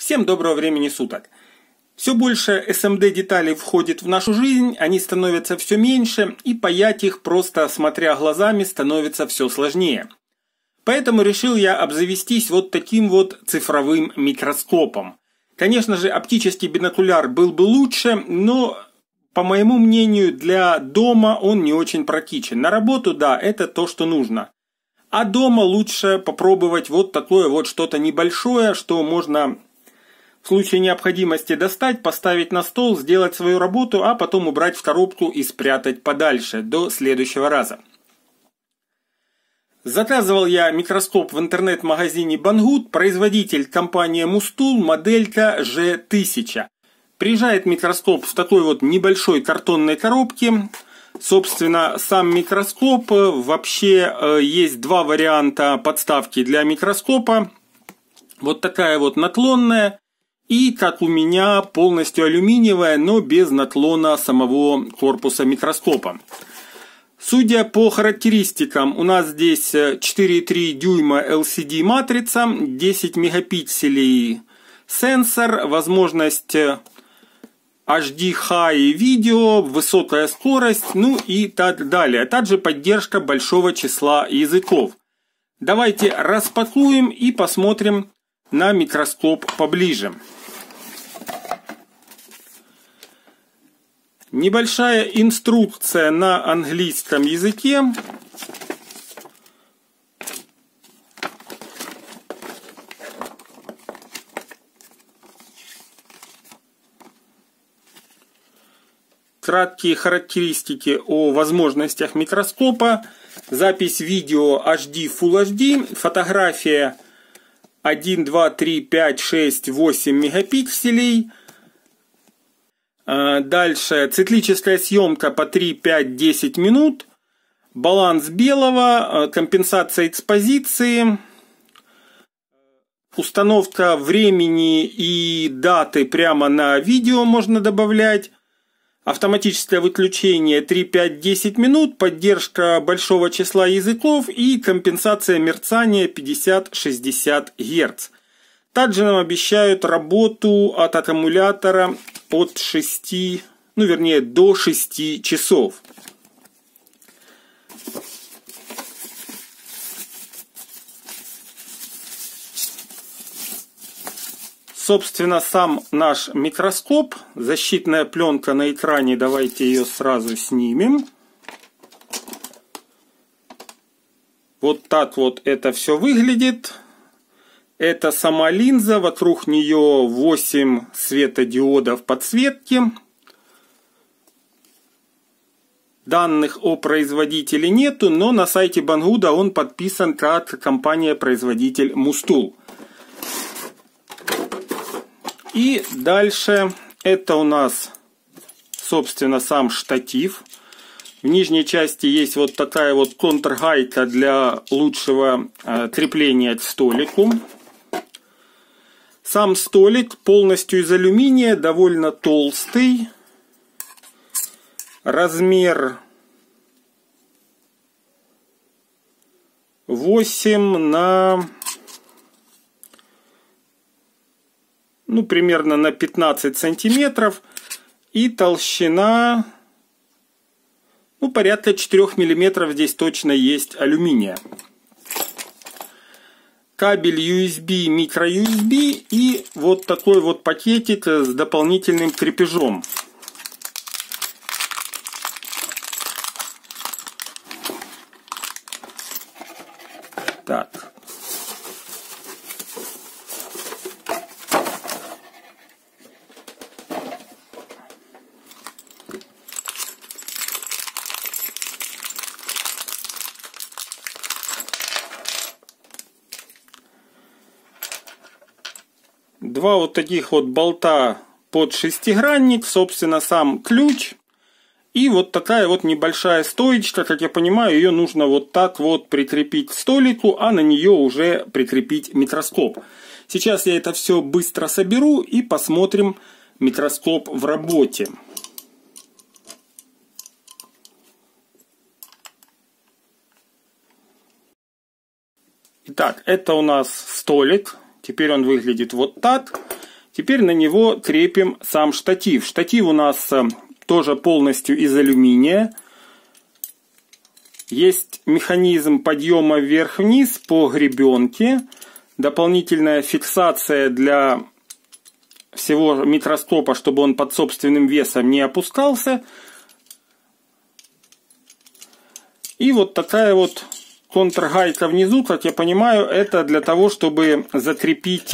Всем доброго времени суток! Все больше SMD-деталей входит в нашу жизнь, они становятся все меньше, и паять их, просто смотря глазами, становится все сложнее. Поэтому решил я обзавестись вот таким вот цифровым микроскопом. Конечно же, оптический бинокуляр был бы лучше, но, по моему мнению, для дома он не очень практичен. На работу, да, это то, что нужно. А дома лучше попробовать вот такое вот что-то небольшое, что можно в случае необходимости достать, поставить на стол, сделать свою работу, а потом убрать в коробку и спрятать подальше до следующего раза. Заказывал я микроскоп в интернет-магазине Banggood, производитель компания Mustool, моделька G1000. Приезжает микроскоп в такой вот небольшой картонной коробке. Собственно, сам микроскоп, вообще есть два варианта подставки для микроскопа. Вот такая вот наклонная и, как у меня, полностью алюминиевая, но без наклона самого корпуса микроскопа. Судя по характеристикам, у нас здесь 4,3 дюйма LCD матрица, 10 мегапикселей сенсор, возможность HD High видео, высокая скорость, ну и так далее. Также поддержка большого числа языков. Давайте распакуем и посмотрим на микроскоп поближе. Небольшая инструкция на английском языке. Краткие характеристики о возможностях микроскопа. Запись видео HD Full HD. Фотография 1, 2, 3, 5, 6, 8 мегапикселей. Дальше циклическая съемка по 3, 5, 10 минут. Баланс белого, компенсация экспозиции. Установка времени и даты прямо на видео можно добавлять. Автоматическое выключение 3, 5, 10 минут. Поддержка большого числа языков и компенсация мерцания 50-60 Гц. Также нам обещают работу от аккумулятора от 6, до 6 часов. Собственно, сам наш микроскоп. Защитная пленка на экране, давайте ее сразу снимем. Вот так вот это все выглядит. Это сама линза, вокруг нее 8 светодиодов подсветки. Данных о производителе нету, но на сайте Banggood он подписан как компания-производитель Mustool. И дальше это у нас, собственно, сам штатив. В нижней части есть вот такая вот контргайка для лучшего крепления к столику. Сам столик полностью из алюминия, довольно толстый. Размер 8 на... примерно на 15 сантиметров. И толщина... порядка 4 миллиметров здесь точно есть алюминия. Кабель USB, micro-USB и вот такой вот пакетик с дополнительным крепежом. Так. Два вот таких вот болта под шестигранник, собственно, сам ключ. И вот такая вот небольшая стоечка, как я понимаю, ее нужно вот так вот прикрепить к столику, а на нее уже прикрепить микроскоп. Сейчас я это все быстро соберу и посмотрим микроскоп в работе. Итак, это у нас столик. Теперь он выглядит вот так. Теперь на него крепим сам штатив. Штатив у нас тоже полностью из алюминия. Есть механизм подъема вверх-вниз по гребенке. Дополнительная фиксация для всего микроскопа, чтобы он под собственным весом не опускался. И вот такая вот контргайка внизу, как я понимаю, это для того, чтобы закрепить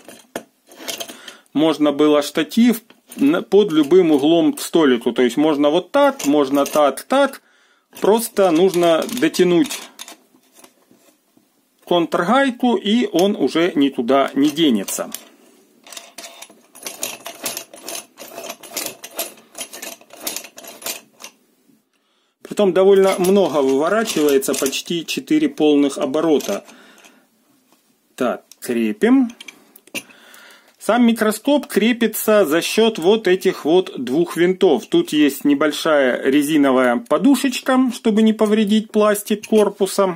можно было штатив под любым углом к столику. То есть можно вот так, можно так, так. Просто нужно дотянуть контргайку, и он уже никуда не денется. Притом довольно много выворачивается, почти 4 полных оборота. Так, крепим. Сам микроскоп крепится за счет вот этих вот двух винтов. Тут есть небольшая резиновая подушечка, чтобы не повредить пластик корпуса.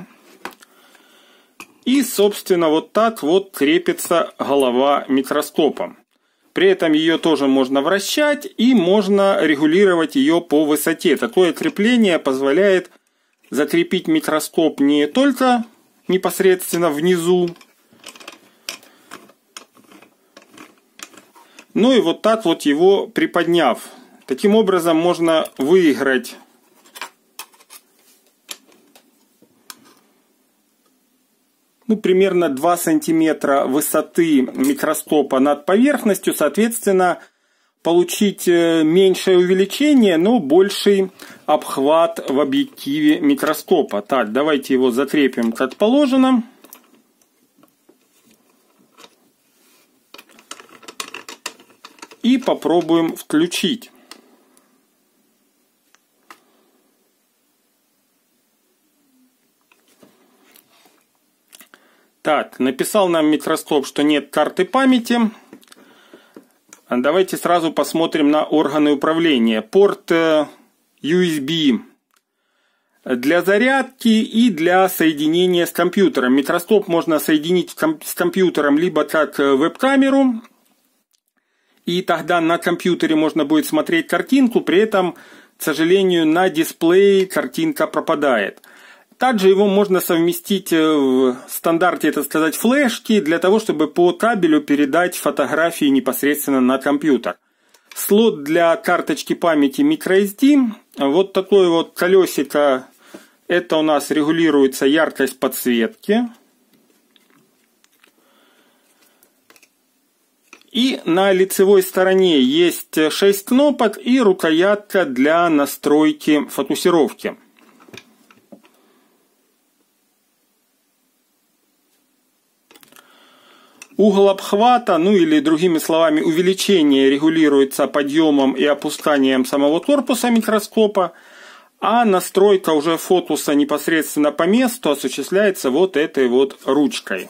И, собственно, вот так вот крепится голова микроскопа. При этом ее тоже можно вращать и можно регулировать ее по высоте. Такое крепление позволяет закрепить микроскоп не только непосредственно внизу, ну и вот так вот его приподняв. Таким образом можно выиграть примерно 2 сантиметра высоты микроскопа над поверхностью. Соответственно, получить меньшее увеличение, но больший обхват в объективе микроскопа. Так, давайте его закрепим как положено. И попробуем включить. Так, написал нам микроскоп, что нет карты памяти. Давайте сразу посмотрим на органы управления. Порт USB для зарядки и для соединения с компьютером. Микроскоп можно соединить с компьютером либо как веб-камеру, и тогда на компьютере можно будет смотреть картинку, при этом, к сожалению, на дисплее картинка пропадает. Также его можно совместить в стандарте, так сказать, флешки, для того, чтобы по кабелю передать фотографии непосредственно на компьютер. Слот для карточки памяти microSD. Вот такое вот колесико. Это у нас регулируется яркость подсветки. И на лицевой стороне есть 6 кнопок и рукоятка для настройки фокусировки. Угол обхвата, ну или другими словами увеличение, регулируется подъемом и опусканием самого корпуса микроскопа, а настройка уже фокуса непосредственно по месту осуществляется вот этой вот ручкой.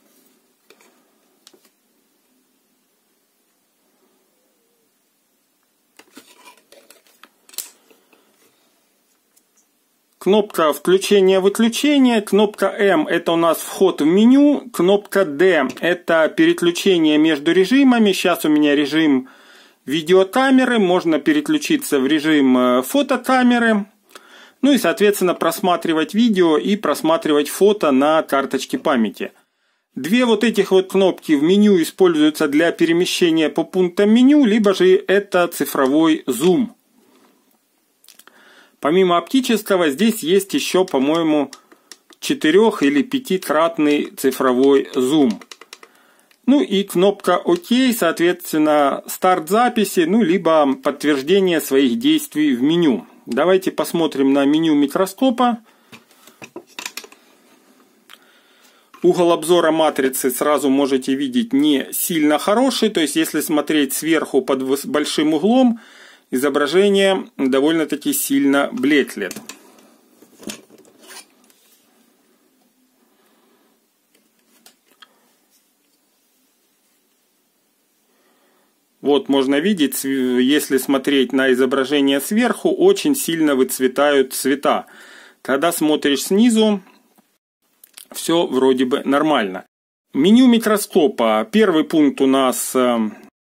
Кнопка включения-выключения, кнопка М это у нас вход в меню, кнопка D это переключение между режимами. Сейчас у меня режим видеокамеры, можно переключиться в режим фотокамеры. Ну и, соответственно, просматривать видео и просматривать фото на карточке памяти. Две вот этих вот кнопки в меню используются для перемещения по пунктам меню, либо же это цифровой зум. Помимо оптического, здесь есть еще, по-моему, 4- или 5-кратный цифровой зум. Ну и кнопка ОК, соответственно, старт записи, ну либо подтверждение своих действий в меню. Давайте посмотрим на меню микроскопа. Угол обзора матрицы сразу можете видеть не сильно хороший, то есть если смотреть сверху под большим углом, изображение довольно-таки сильно блекнет. Вот можно видеть, если смотреть на изображение сверху, очень сильно выцветают цвета. Когда смотришь снизу, все вроде бы нормально. Меню микроскопа. Первый пункт у нас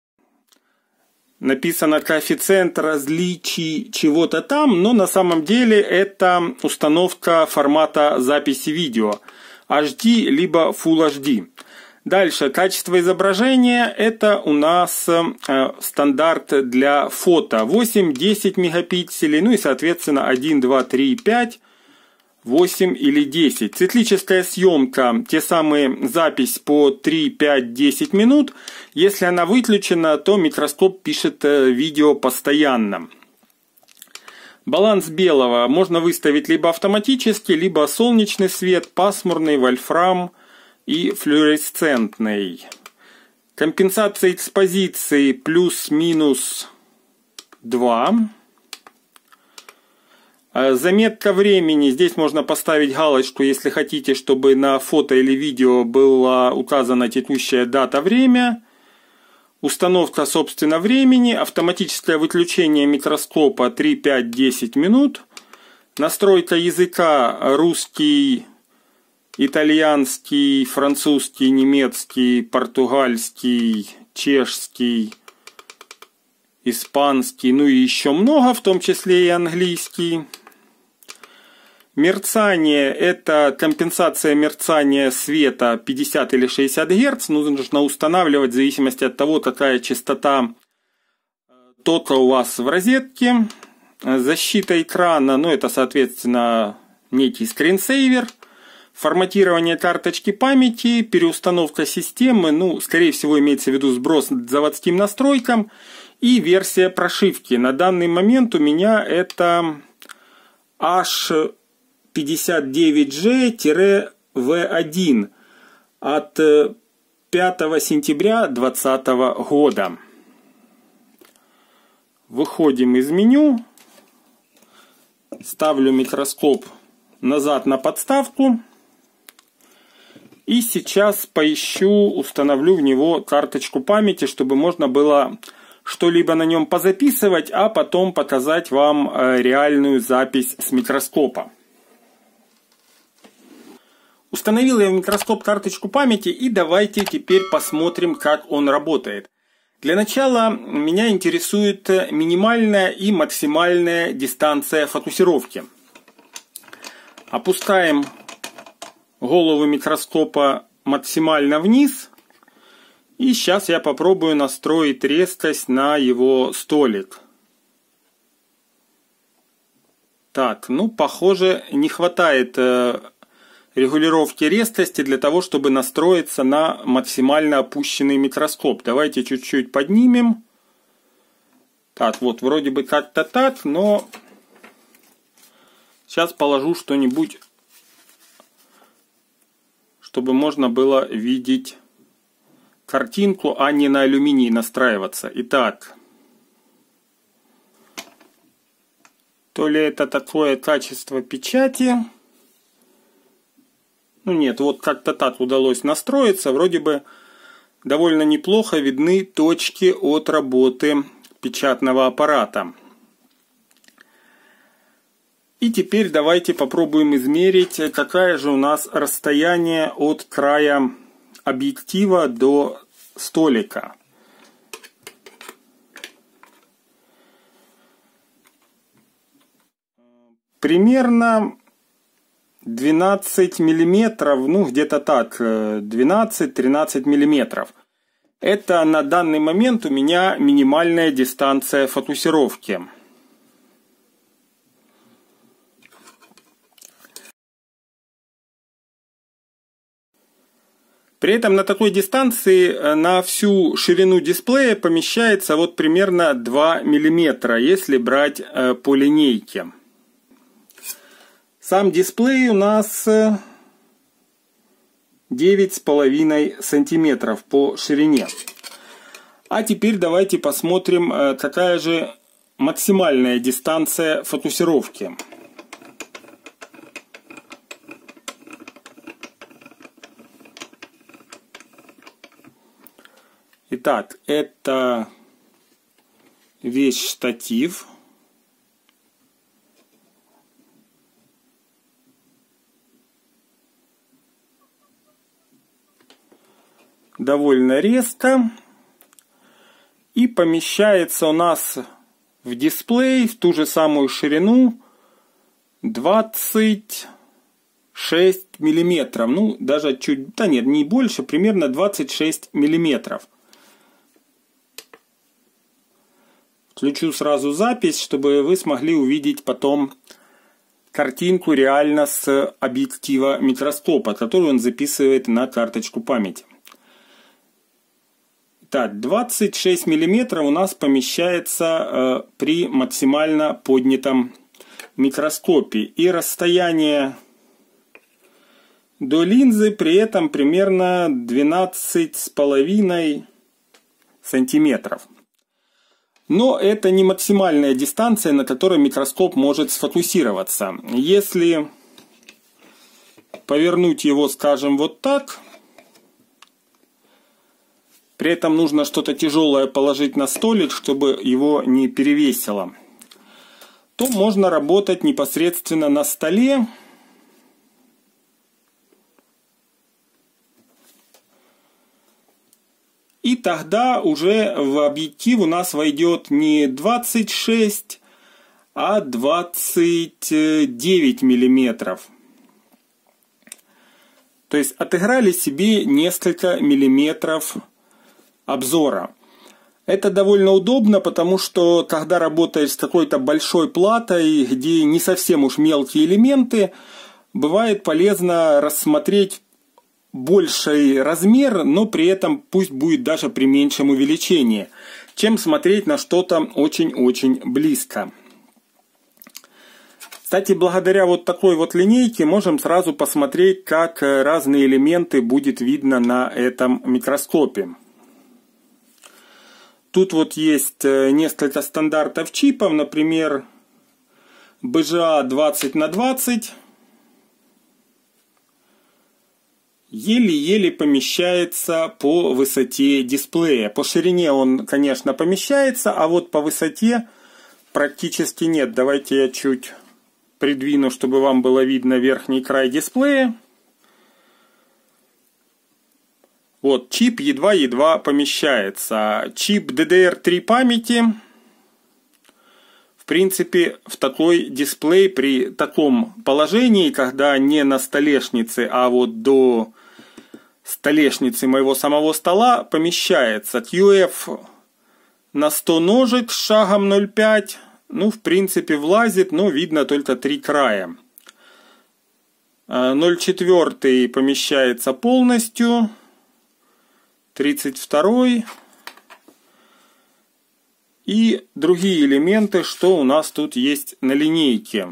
написано коэффициент различий чего-то там, но на самом деле это установка формата записи видео HD либо Full HD. Дальше, качество изображения, это у нас стандарт для фото 8-10 мегапикселей, ну и соответственно 1, 2, 3, 5, 8 или 10. Циклическая съемка, те самые запись по 3, 5, 10 минут. Если она выключена, то микроскоп пишет видео постоянно. Баланс белого можно выставить либо автоматически, либо солнечный свет, пасмурный, вольфрам и флуоресцентный. Компенсация экспозиции плюс-минус 2. Заметка времени. Здесь можно поставить галочку, если хотите, чтобы на фото или видео была указана текущая дата, время. Установка, собственно, времени. Автоматическое выключение микроскопа 3, 5, 10 минут. Настройка языка русский, итальянский, французский, немецкий, португальский, чешский, испанский, ну и еще много, в том числе и английский. Мерцание – это компенсация мерцания света 50 или 60 Гц. Нужно устанавливать в зависимости от того, какая частота тока у вас в розетке. Защита экрана, ну это соответственно некий скринсейвер. Форматирование карточки памяти, переустановка системы, ну скорее всего имеется в виду сброс к заводским настройкам. И версия прошивки. На данный момент у меня это H59G-V1 от 5 сентября 2020 года. Выходим из меню. Ставлю микроскоп назад на подставку. И сейчас установлю в него карточку памяти, чтобы можно было что-либо на нем позаписывать, а потом показать вам реальную запись с микроскопа. Установил я в микроскоп карточку памяти, и давайте теперь посмотрим, как он работает. Для начала меня интересует минимальная и максимальная дистанция фокусировки. Опускаем голову микроскопа максимально вниз. И сейчас я попробую настроить резкость на его столик. Так, ну похоже не хватает регулировки резкости для того, чтобы настроиться на максимально опущенный микроскоп. Давайте чуть-чуть поднимем. Так, вот вроде бы как-то так, но сейчас положу что-нибудь, чтобы можно было видеть картинку, а не на алюминий настраиваться. Итак, то ли это такое качество печати. Ну нет, вот как-то так удалось настроиться. Вроде бы довольно неплохо видны точки от работы печатного аппарата. И теперь давайте попробуем измерить, какое же у нас расстояние от края объектива до столика. Примерно 12 миллиметров, ну где-то так, 12-13 миллиметров. Это на данный момент у меня минимальная дистанция фокусировки. При этом на такой дистанции на всю ширину дисплея помещается вот примерно 2 мм, если брать по линейке. Сам дисплей у нас 9,5 сантиметров по ширине. А теперь давайте посмотрим, какая же максимальная дистанция фокусировки. Итак, это весь штатив. Довольно резко. И помещается у нас в дисплей в ту же самую ширину 26 миллиметров. Ну, даже чуть, да нет, не больше, примерно 26 миллиметров. Включу сразу запись, чтобы вы смогли увидеть потом картинку реально с объектива микроскопа, которую он записывает на карточку памяти. Так, 26 миллиметров у нас помещается при максимально поднятом микроскопе. И расстояние до линзы при этом примерно 12,5 сантиметров. Но это не максимальная дистанция, на которой микроскоп может сфокусироваться. Если повернуть его, скажем, вот так, при этом нужно что-то тяжелое положить на столик, чтобы его не перевесило, то можно работать непосредственно на столе. И тогда уже в объектив у нас войдет не 26, а 29 миллиметров. То есть отыграли себе несколько миллиметров обзора. Это довольно удобно, потому что когда работаешь с какой-то большой платой, где не совсем уж мелкие элементы, бывает полезно рассмотреть больший размер, но при этом пусть будет даже при меньшем увеличении, чем смотреть на что-то очень-очень близко. Кстати, благодаря вот такой вот линейке можем сразу посмотреть, как разные элементы будет видно на этом микроскопе. Тут вот есть несколько стандартов чипов, например, BGA 20×20. Еле-еле помещается по высоте дисплея. По ширине он, конечно, помещается, а вот по высоте практически нет. Давайте я чуть придвину, чтобы вам было видно верхний край дисплея. Вот, чип едва-едва помещается. Чип DDR3 памяти. В принципе, в такой дисплей при таком положении, когда не на столешнице, а вот до столешницы моего самого стола помещается. QF на 100 ножек с шагом 0,5. Ну, в принципе, влазит, но видно только 3 края. 0,4 помещается полностью. 32 и другие элементы, что у нас тут есть на линейке.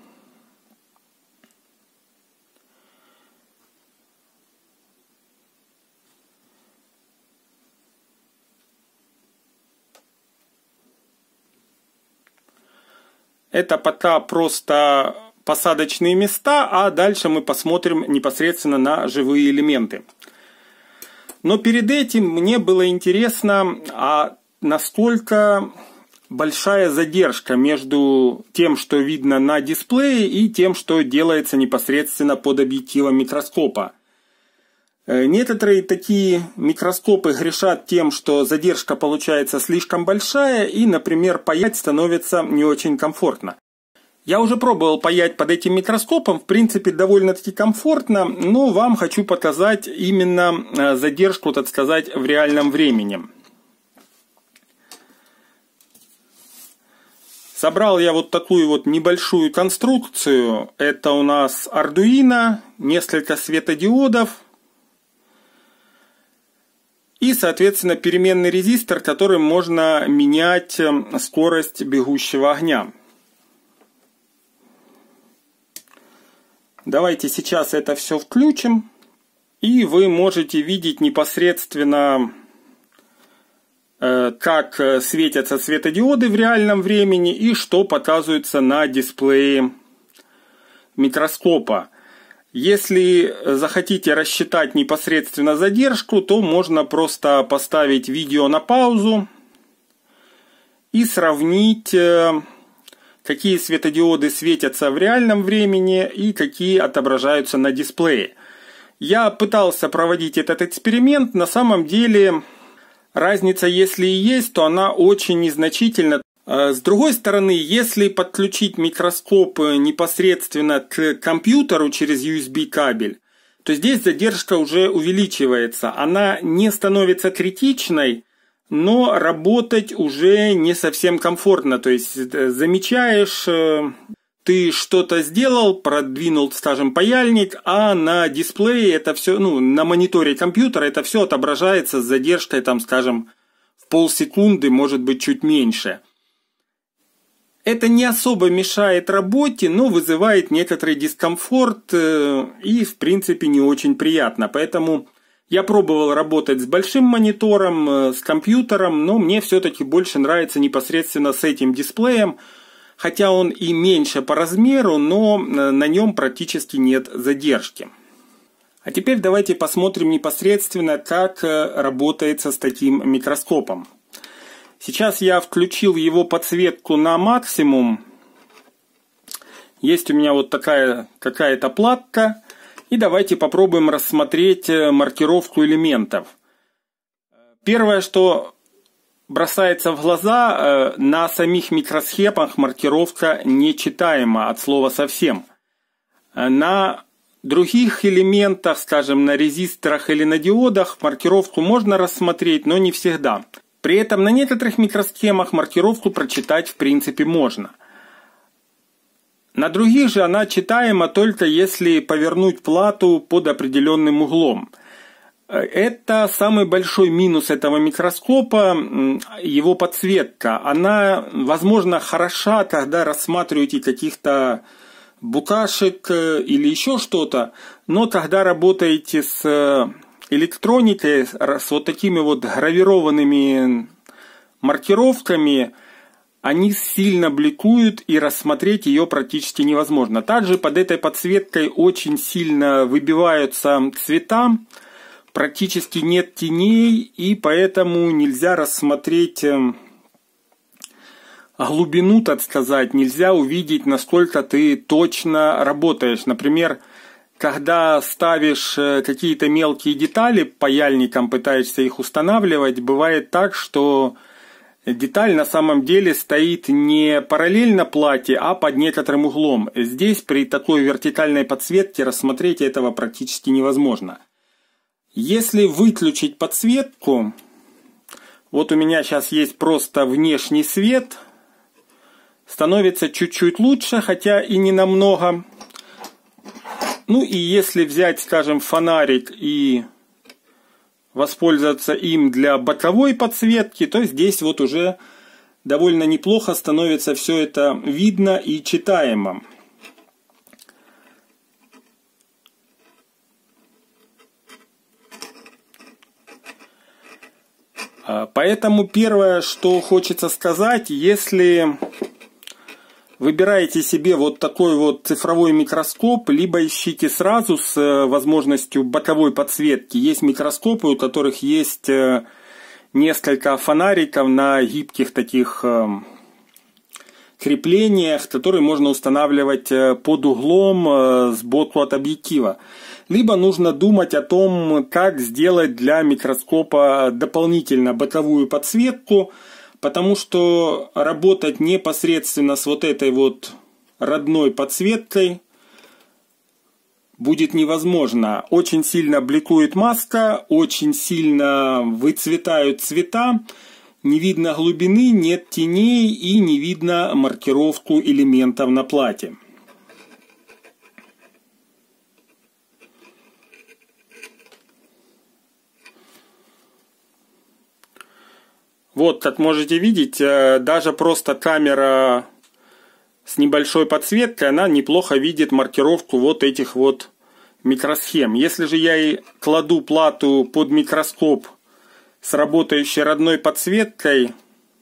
Это пока просто посадочные места, а дальше мы посмотрим непосредственно на живые элементы. Но перед этим мне было интересно, а насколько большая задержка между тем, что видно на дисплее, и тем, что делается непосредственно под объективом микроскопа. Некоторые такие микроскопы грешат тем, что задержка получается слишком большая, и, например, паять становится не очень комфортно. Я уже пробовал паять под этим микроскопом, в принципе, довольно-таки комфортно, но вам хочу показать именно задержку, так сказать, в реальном времени. Собрал я вот такую вот небольшую конструкцию. Это у нас Arduino, несколько светодиодов и, соответственно, переменный резистор, которым можно менять скорость бегущего огня. Давайте сейчас это все включим, и вы можете видеть непосредственно, как светятся светодиоды в реальном времени и что показывается на дисплее микроскопа. Если захотите рассчитать непосредственно задержку, то можно просто поставить видео на паузу и сравнить, какие светодиоды светятся в реальном времени и какие отображаются на дисплее. Я пытался проводить этот эксперимент. На самом деле разница, если и есть, то она очень незначительна. С другой стороны, если подключить микроскоп непосредственно к компьютеру через USB кабель, то здесь задержка уже увеличивается. Она не становится критичной, но работать уже не совсем комфортно. То есть замечаешь, ты что-то сделал, продвинул, скажем, паяльник, а на дисплее это все, на мониторе компьютера это все отображается с задержкой, там, скажем, в полсекунды, может быть, чуть меньше. Это не особо мешает работе, но вызывает некоторый дискомфорт и, в принципе, не очень приятно. Поэтому я пробовал работать с большим монитором, с компьютером, но мне все-таки больше нравится непосредственно с этим дисплеем, хотя он и меньше по размеру, но на нем практически нет задержки. А теперь давайте посмотрим непосредственно, как работается с таким микроскопом. Сейчас я включил его подсветку на максимум. Есть у меня вот такая какая-то платка. И давайте попробуем рассмотреть маркировку элементов. Первое, что бросается в глаза, на самих микросхемах маркировка нечитаема от слова совсем. На других элементах, скажем, на резисторах или на диодах, маркировку можно рассмотреть, но не всегда. При этом на некоторых микросхемах маркировку прочитать в принципе можно. На других же она читаема только если повернуть плату под определенным углом. Это самый большой минус этого микроскопа, его подсветка. Она, возможно, хороша, когда рассматриваете каких-то букашек или еще что-то, но когда работаете с электроникой, с вот такими вот гравированными маркировками, они сильно бликуют и рассмотреть ее практически невозможно. Также под этой подсветкой очень сильно выбиваются цвета, практически нет теней, и поэтому нельзя рассмотреть глубину, так сказать, нельзя увидеть, насколько ты точно работаешь. Например, когда ставишь какие-то мелкие детали паяльником, пытаешься их устанавливать, бывает так, что деталь на самом деле стоит не параллельно плате, а под некоторым углом. Здесь при такой вертикальной подсветке рассмотреть этого практически невозможно. Если выключить подсветку, вот у меня сейчас есть просто внешний свет, становится чуть-чуть лучше, хотя и не намного. Ну и если взять, скажем, фонарик и воспользоваться им для боковой подсветки, то здесь вот уже довольно неплохо становится все это видно и читаемо. Поэтому первое, что хочется сказать, если выбираете себе вот такой вот цифровой микроскоп, либо ищите сразу с возможностью боковой подсветки. Есть микроскопы, у которых есть несколько фонариков на гибких таких креплениях, которые можно устанавливать под углом сбоку от объектива. Либо нужно думать о том, как сделать для микроскопа дополнительно боковую подсветку, потому что работать непосредственно с вот этой вот родной подсветкой будет невозможно. Очень сильно бликует маска, очень сильно выцветают цвета, не видно глубины, нет теней и не видно маркировку элементов на плате. Вот, как можете видеть, даже просто камера с небольшой подсветкой, она неплохо видит маркировку вот этих вот микросхем. Если же я и кладу плату под микроскоп с работающей родной подсветкой,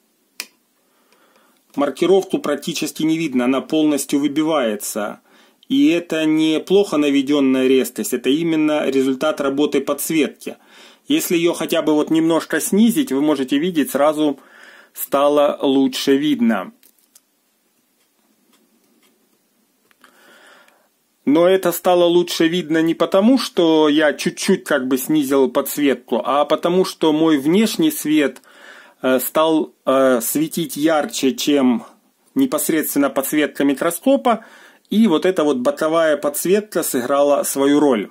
маркировку практически не видно, она полностью выбивается. И это не плохо наведенная резкость, это именно результат работы подсветки. Если ее хотя бы вот немножко снизить, вы можете видеть, сразу стало лучше видно. Но это стало лучше видно не потому, что я чуть-чуть как бы снизил подсветку, а потому что мой внешний свет стал светить ярче, чем непосредственно подсветка микроскопа, и вот эта вот боковая подсветка сыграла свою роль.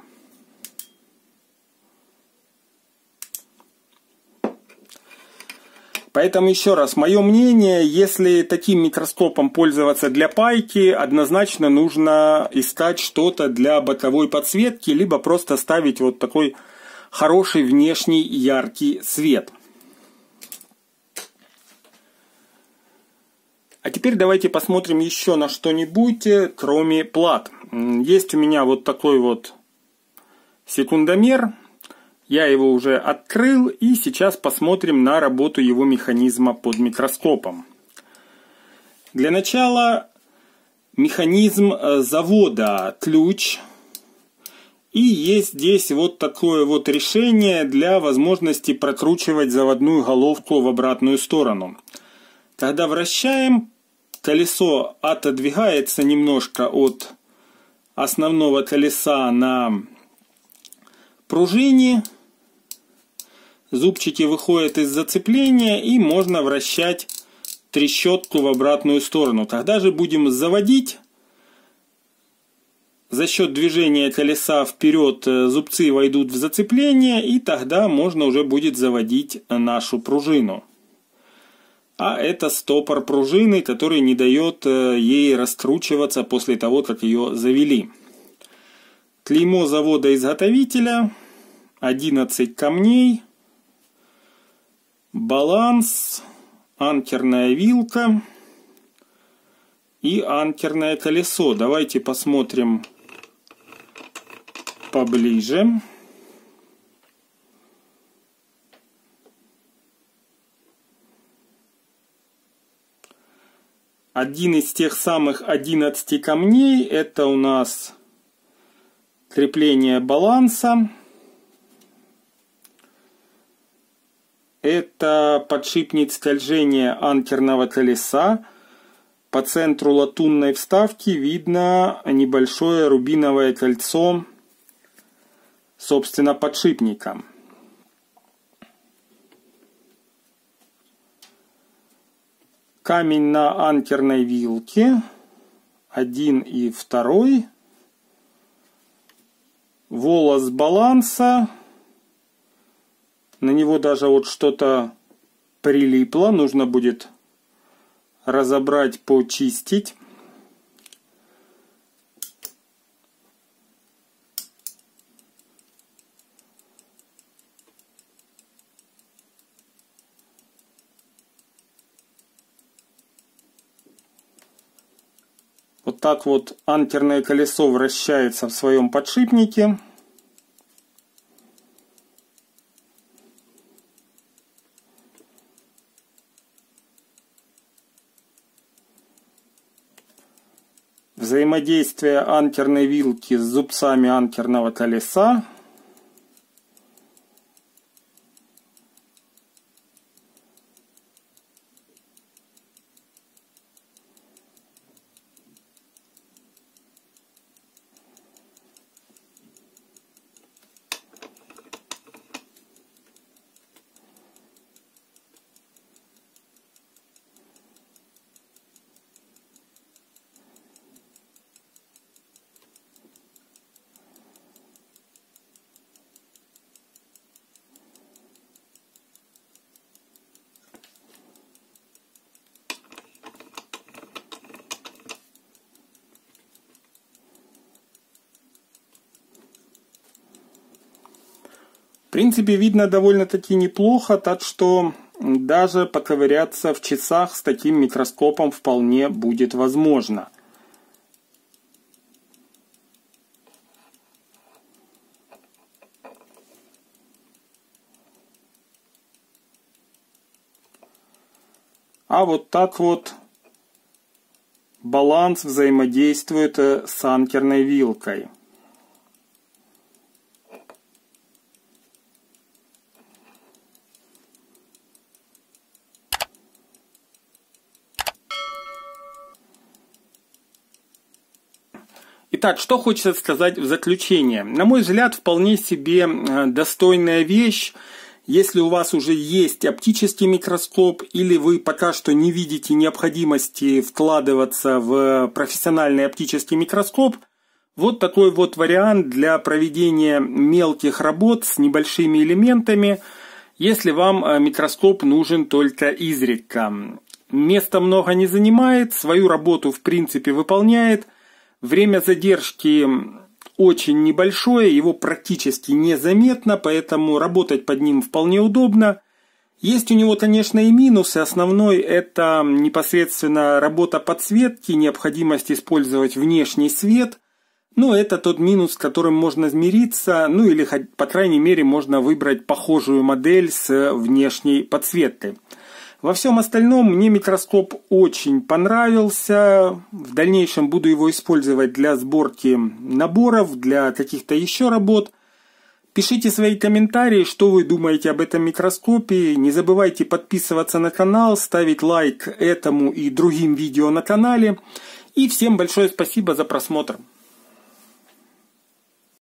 Поэтому еще раз, мое мнение, если таким микроскопом пользоваться для пайки, однозначно нужно искать что-то для боковой подсветки, либо просто ставить вот такой хороший внешний яркий свет. А теперь давайте посмотрим еще на что-нибудь, кроме плат. Есть у меня вот такой вот секундомер. Я его уже открыл, и сейчас посмотрим на работу его механизма под микроскопом. Для начала механизм завода, ключ. И есть здесь вот такое вот решение для возможности прокручивать заводную головку в обратную сторону. Когда вращаем, колесо отодвигается немножко от основного колеса на пружине. Зубчики выходят из зацепления, и можно вращать трещотку в обратную сторону. Тогда же будем заводить. За счет движения колеса вперед зубцы войдут в зацепление, и тогда можно уже будет заводить нашу пружину. А это стопор пружины, который не дает ей раскручиваться после того, как ее завели. Клеймо завода-изготовителя, 11 камней. Баланс, анкерная вилка и анкерное колесо. Давайте посмотрим поближе. Один из тех самых 11 камней — это у нас крепление баланса. Это подшипник скольжения анкерного колеса. По центру латунной вставки видно небольшое рубиновое кольцо, собственно, подшипника. Камень на анкерной вилке, 1 и 2. Волос баланса. На него даже вот что-то прилипло, нужно будет разобрать, почистить. Вот так вот анкерное колесо вращается в своем подшипнике. Взаимодействие анкерной вилки с зубцами анкерного колеса. В принципе, видно довольно-таки неплохо, так что даже поковыряться в часах с таким микроскопом вполне будет возможно. А вот так вот баланс взаимодействует с анкерной вилкой. Итак, что хочется сказать в заключение. На мой взгляд, вполне себе достойная вещь. Если у вас уже есть оптический микроскоп или вы пока что не видите необходимости вкладываться в профессиональный оптический микроскоп, вот такой вот вариант для проведения мелких работ с небольшими элементами, если вам микроскоп нужен только изредка. Места много не занимает, свою работу в принципе выполняет, время задержки очень небольшое, его практически незаметно, поэтому работать под ним вполне удобно. Есть у него, конечно, и минусы. Основной – это непосредственно работа подсветки, необходимость использовать внешний свет. Но это тот минус, с которым можно смириться, ну или, по крайней мере, можно выбрать похожую модель с внешней подсветкой. Во всем остальном мне микроскоп очень понравился. В дальнейшем буду его использовать для сборки наборов, для каких-то еще работ. Пишите свои комментарии, что вы думаете об этом микроскопе. Не забывайте подписываться на канал, ставить лайк этому и другим видео на канале. И всем большое спасибо за просмотр.